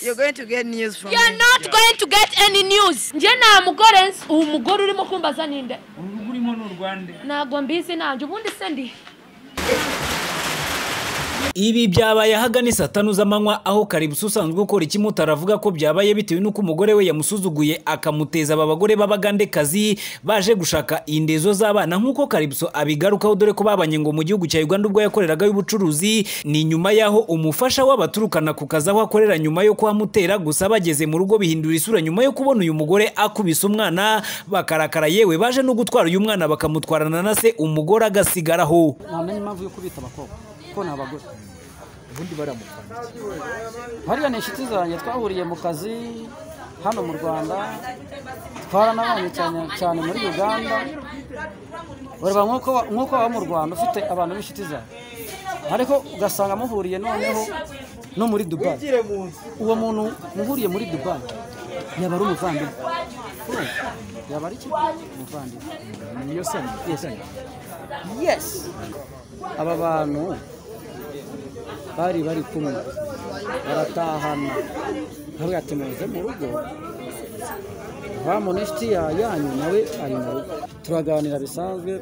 You're going to get news from You're not going to get any news. Nje na mugore umugore urimo kumbaza ninde? Urimo n'u Rwanda. Nago mbizi nanje ubundi se ndi. Ibi byabaye hagani saa 5 z'amanywa aho Karibusi usanzwe ukora ikimutara avuga ko byabaye bitewe nuko umugore we yamusuzuguye akamuteza aba bagore b'abagandekazi baje gushaka indezo z'abana nkuko Karibusi abigarukaho dore ko babanye ngo mu gihugu cya Uganda ubwo yakoreraga y'ubucuruzi ni nyuma yaho umufasha w'abaturukana ku kazi aho akorera nyuma yo kwamutera gusa bageze mu rugo bihindura isura nyuma yo kubona uyu mugore akubise umwana bakarakara yewe baje no gutwara uyu mwana bakamutwarana na se umugore agasigaraho. Namenye impamvu yo kubita abakobwa ko nabagore ubundi baramufana hariya ni inshuti zanjye twahuriye mu kazi hano mu Rwanda twaranabanye cyane muri Uganda ureba nkuko aba mu Rwanda ufite abantu b'inshuti zawe ariko ugasanga muhuriye noneho no muri Dubai uwo muntu muhuriye muri Dubai yaba ari umuvandimwe yaba ari umuvandimwe niyo sani yes aba bantu bari kumwe baratahana aho yatemuze mu rugo bamunishti yanyu nawe ari mu rugo turaganira bisanzwe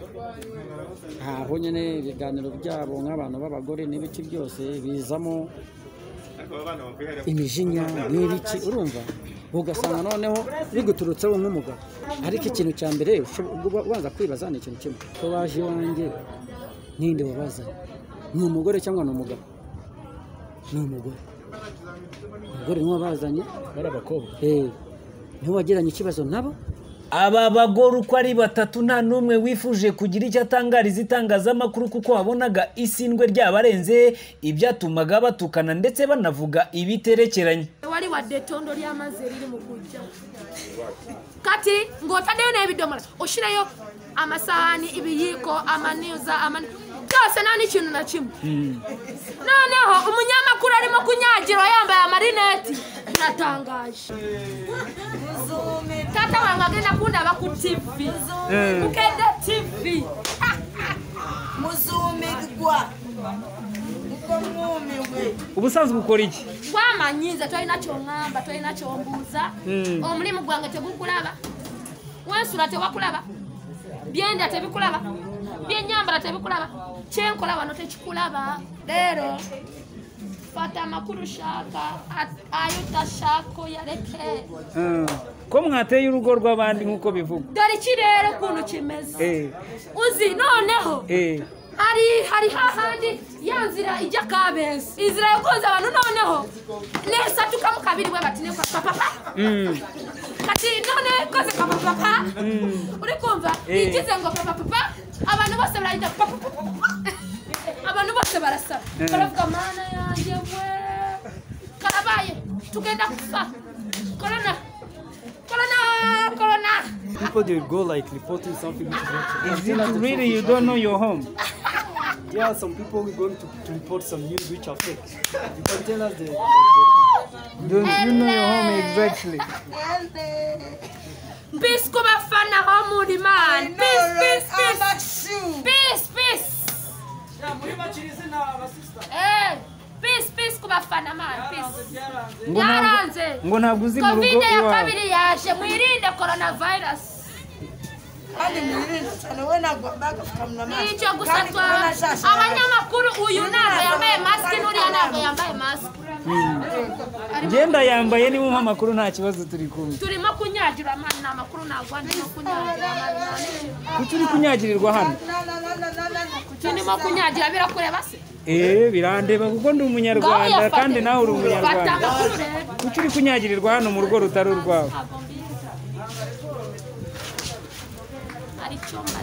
aho nyene ibiganiro byabo nk'abantu b'abagore n'ibiki byose bizamo imijinya n'ibiki urumva ugasanga noneho biguturutseho nk'umugabo ariko ikintu cya mbere ubanza kwibaza ni ikintu kimwe ko baje wanjye ninde wabazanye ni umugore cyangwa ni umugabo ni umugore niwe bazanye bari abakobwa niwe wagiranye ikibazo nabo aba bagore uko ari batatu nta numwe wifuje kugira icyo atangariza itangazamakuru kuko wabonaga isindwe ryabarenze ibyatumaga batukana ndetse banavuga ibiterekeranye wari wa detondo ryamaze riri mu kujya kati ngotadeyo n'ebidomora ushirayo amasahani ibiyiko amaniza byose nta n'ikintu na kimwe noneho umunyamakuru arimo kunyagira yambaye amarineti biratangaje tata wange nakunda baku TV ukende TV Muzumigwa ubusanzwe ukora iki kwamanyiza toyinacho ngamba toyinacho mbuza omulimu gwange tegukulaba wensula tewakulaba byenda tebikulaba byenyambala tebikulaba chenkola wano tekikulaba lero fata makuru shaka ayuta shako yareke ko mwateye urugo rw'abandi nkuko bivuga dore kirero kuntu kimeze uzi noneho hari hahandi yanzira ijya Kabeza izira yokonza abantu noneho nesa tukamukabiri we batine kwa papa kati none koze kwa papa uri kumva igize ngo papa abantu bose barajya papa abantu bose barasaba baravuga mana yanjye we karabaye tugenda kufa corona. People they go like reporting something which is it really you don't know your home? Yeah, some people are going to report some news which are fake. You can tell us don't you know your home exactly? Peace kuba fana home man. Peace. Peace kuba fana man. Peace. Ngo ntabwo uzi mu rugo Covid ya kabiri yaje mwirinde coronavirus. kandi mwirinde cyane we nagombaga kukamuna mask. Nicyo gusatwa abanyamakuru uyu ntabwo yambaye mask n'uriya ntabwo yambaye mask. Ngenda yambaye ni mu makuru nta kibazo turi kumwe. Turimo kunyagira amana amakuru nagwa ndimo kunyagira amana. Kuki kunyagirirwa hano? Turimo kunyagira birakureba se? Birandeba kuko ndi umunyarwanda kandi nawe uri umunyarwanda. Kuki kunyagirirwa hano mu rugo rutari urwawe? Ari chomba.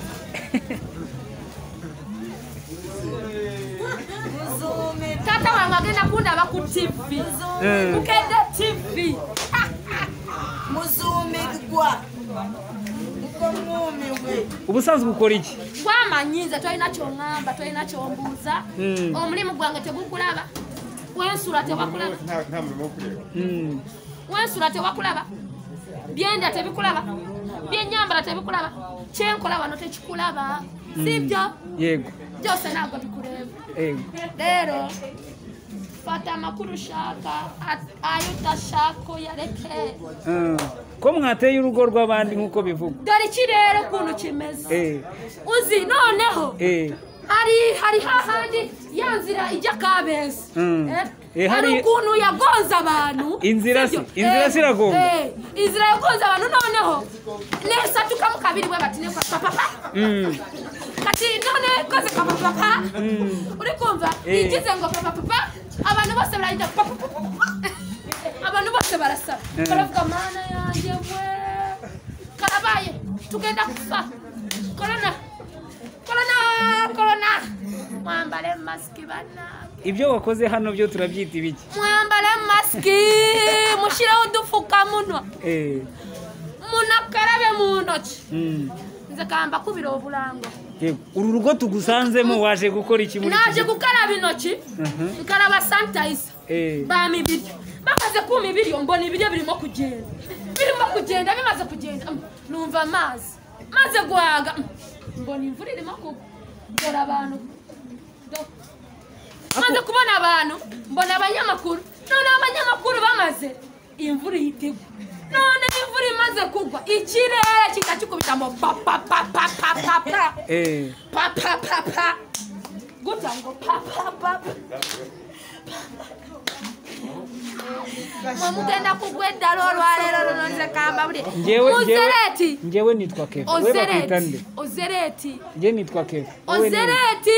Tata wange nakunda baku TV. Ukende TV. Muzumigwa. Ubusanzwe ukora iki? Kwamanyiza toyinacho ngamba toyinacho mbuza. Omulimu gwange tegukulaba. Wensula tewakulaba. Nta mulimo kureba. Wensula tewakulaba. Byenda tebikulaba. Byenyambala tebikulaba. Chenkola wano tekikulaba. Sibyo? Yego. Byose ntabwo bikureba. Yego. Rero fata amakuru ushaka ayo udashaka yareke ko mwateye urugo rw'abandi nk'uko bivuga dore ikirere ukuntu kimeze uzi noneho hari hahandi ya nzira ijya Kabeza hari ukuntu yagonze abantu inzira siragonga inzira yagonze abantu noneho nesa tukamukabiri we bati neko papa kati none koze papa uri kumva igize ngo papa abantu bose barajya papa abantu bose barasara baravuga mana yanjye we karabaye tugenda kufa corona mwambare maski bana ibyo wakoze hano byo turabyita ibiki mwambare maski mushiraho udufukamunwa munakarabe mu ntoki nze kamba kubiro burango uru rugo tugusanzemo waje gukora iki muri naje gukaraba intoki ikaraba sanitizer bami biryo bamaze kuma ibiryo mbona ibiryo birimo kugenda bimaze kugenda numva amazi maze guhaga mbona imvura irimo kugora abantu maze kubona abantu mbona abanyamakuru none abanyamakuru bamaze imvura yitegwa none imvura imaze kugwa ikirere kikakikubita mo papa gutango papa mugenda kugweda lolwalero nonze kamba buri Ozereti njewe nitwa Kevo wewe bakitande Ozereti nje nitwa Kevo Ozereti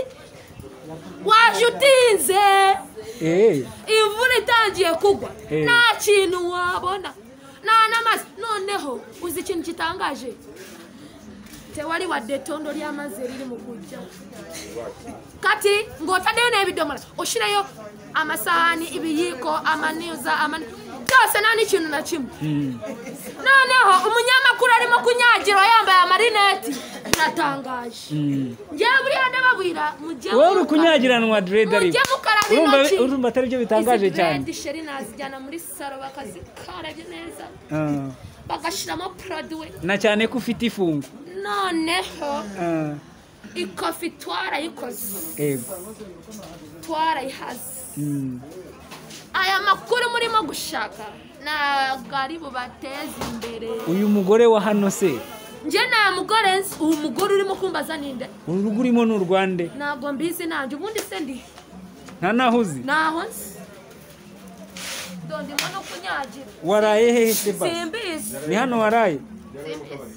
wajutinze imvura itangiye kugwa nta kintu wabona namazi noneho uzi ikintu kitangaje tewali wadde tondo ly'amazzi eriri mu kujja kati ng'otaddeyo n'ebidomola oshireyo amasahani ibiyiko amaniuza byose nta n'ikintu na kimwe noneho umunyamakuru arimo kunyagirwa yambaye amarineti biratangaje ngewe buriya ndababwira wowe uri kunyagiranwa dread ariko urumva atari byo bitangaje cyane dread sheri nazijyana muri salo bakazikarabye neza bagashiramo produit na cyane ko ufite ifungo noneho ikofi twarayikoze twarayihaze aya makuru murimo gushaka ntabwo ari bubateze imbere uyu mugore wa hano se nje nta mugore nzi uwo mugore urimo kumbaza ninde uru rugo urimo ni urwande ntabwo mbizi nanjye ubundi se ndi nta naho uzi naho nzi ndimo no kunyagira waraye hehe se basi simbizi ni hano waraye simbizi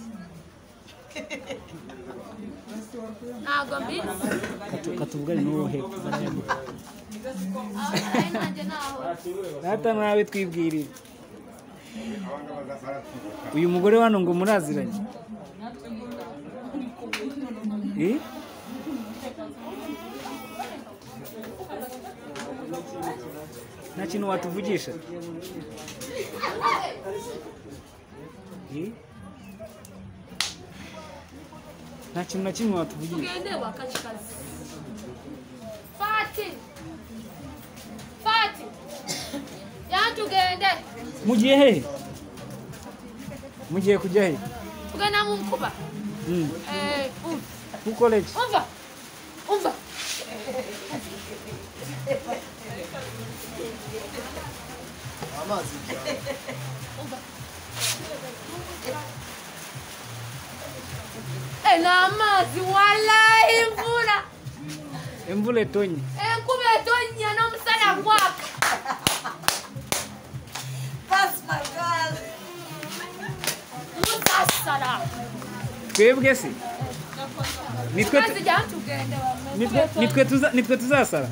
ntabwo mbizi katubwari n'uwo he data nawe twibwirire uyu mugore wano ngo muraziranye nta kintu watuvugisha nta kintu na kimwe watuvugisha ugende wakashikazi Fati yatugende mugiye he mugiye kujya he tugana mu nkuba ku college umva amazi wallahi imvura etonye enkuba etonye n'omusana gwaka musasara twebwe se nitwe tuzasara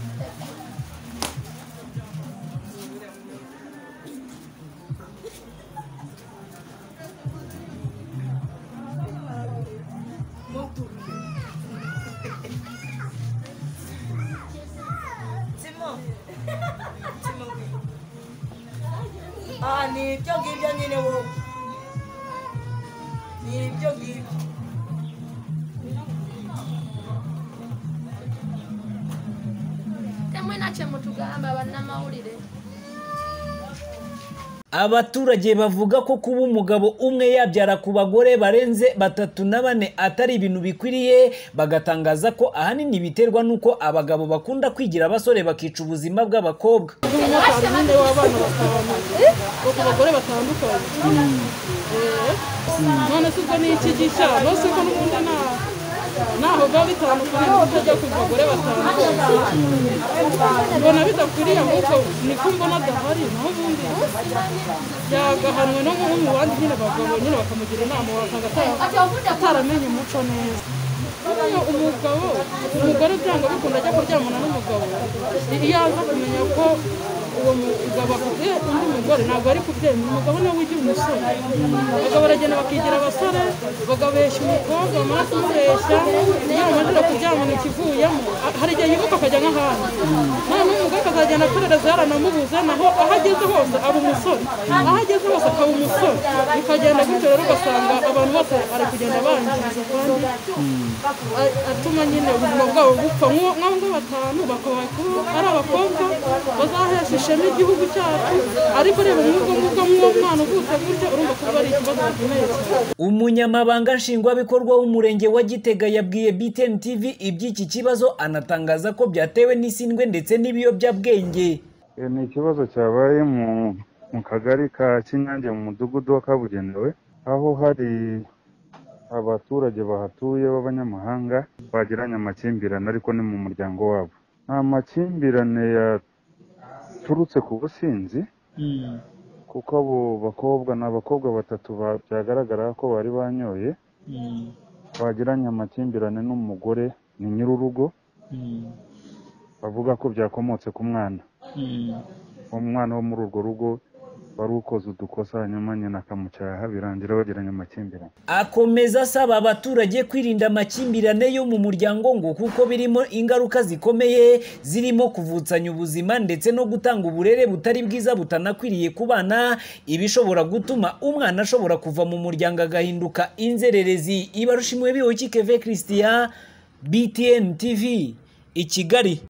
ni ibyo ngibyo nyine wowe ni ibyo ngibyo temwe nacyo mutugamba bannamawulire Abaturage bavuga ko kuba umugabo umwe yabyara ku bagore barenze 3 na 4 atari ibintu bikwiriye, bagatangaza ko ahanini biterwa nuko abagabo bakunda kwigira abasore bakica ubuzima bw'abakobwa. Abagore batandukanye none se ubwo ni iki gishya nose ko n'ubundi naho biba bitandukanye n'utajya ku bagore batandukanye mbona bidakwiriye ahubwo niko mbona adahari naho ubundi yagahanwe no mu bandi nyine abagabo nyine bakamugira inama bakanga ataramenye umuco neza. Umugore byanga bikunda ajya kuryamana n'umugabo iyo aza kumenya ko uwo mugabo afite undi mugore ntabwo ari kubyemera, umugabo niwe wigira umusore. Abagabo baragenda bakigira abasore bagabeshya umukobwa bamara kumubeshya iyo bamajije kuryamana ikivuyemo hari igihe yibuka akajya nk'ahandi none umugore akazagenda aperereza yaranamubuze naho aho ageze hose aba umusore, aho ageze hose akaba umusore, bikagenda gutyo rero ugasanga abantu bose bari kugenda bangiza kandi atuma nyine ubuzima bwabo bupfa. Nk'abo 5 bakabaye kuba ari abakobwa bazahesha ishema igihugu cyacu, ariko reba nk'uwo mwana uvutse gutya urumva ko ari ikibazo gikomeye. Umunyamabanga nshingwabikorwa w'umurenge wa Gitega yabwiye BTN TV iby'iki kibazo, anatangaza ko byatewe n'isindwe ndetse n'ibiyobyabwenge. Ni ikibazo cyabaye mu kagari ka Kinyange mu mudugudu wa Kabugenewe, aho hari abaturage bahatuye b'abanyamahanga bagiranye amakimbirane ariko ni mu muryango wabo. Nta makimbirane yaturutse ku businzi kuko abo bakobwa n'abakobwa 3 byagaragara ko bari banyoye bagiranye amakimbirane n'umugore ni nyir'urugo, bavuga ko byakomotse ku mwana. Umwana wo muri urwo rugo wari ukoze udukosa hanyuma nyina akamucyaha birangira bagiranye amakimbirane. Akomeza asaba abaturage kwirinda amakimbirane yo mu muryango ngo kuko birimo ingaruka zikomeye zirimo kuvutsanya ubuzima ndetse no gutanga uburere butari bwiza butanakwiriye ku bana, ibishobora gutuma umwana ashobora kuva mu muryango agahinduka inzererezi. Ibarushimwe Bihoyiki Keve Christian, BTN TV, i Kigali.